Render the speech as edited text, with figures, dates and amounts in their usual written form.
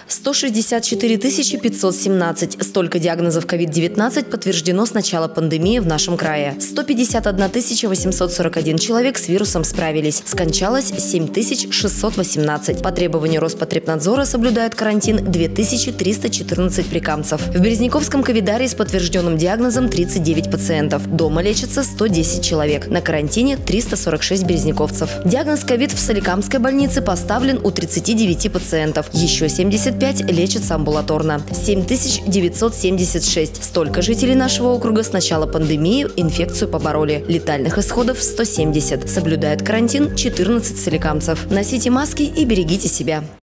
164 517. Столько диагнозов COVID-19 подтверждено с начала пандемии в нашем крае. 151 841 человек с вирусом справились. Скончалось 7618. По требованию Роспотребнадзора соблюдают карантин 2314 прикамцев. В Березняковском ковидарии с подтвержденным диагнозом 39 пациентов. Дома лечатся 110 человек. На карантине 346 березняковцев. Диагноз ковид в Соликамской больнице поставлен у 39 пациентов. Еще 75 лечатся амбулаторно. 7976. Столько жителей нашего округа с начала пандемии инфекцию побороли. Летальных исходов 170. Соблюдает карантин 14 соликамцев. Носите маски и берегите себя.